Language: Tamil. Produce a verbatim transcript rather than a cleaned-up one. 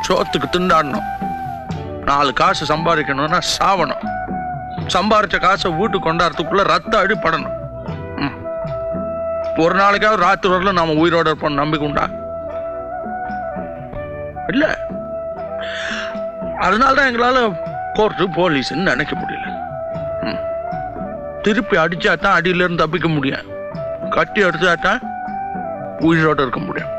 சோத்துக்கு திண்டாடணும். நாலு காசு சம்பாதிக்கணும்னா சாவணும். சம்பாதிச்ச காசை வீட்டுக்கு கொண்டாடுறதுக்குள்ள ரத்த அடிப்படணும். ஒரு நாளைக்காவது ராத்திரி வரல நாம உயிரோட இருப்போம் நம்பிக்கை உண்டா? இல்ல. அதனாலதான் எங்களால கோர்ட்டு போலீஸ்ன்னு நினைக்க முடியல. திருப்பி அடிச்சாதான் அடியில இருந்து தப்பிக்க முடியும். கட்டி அடிச்சாதான் உயிரோட இருக்க முடியும்.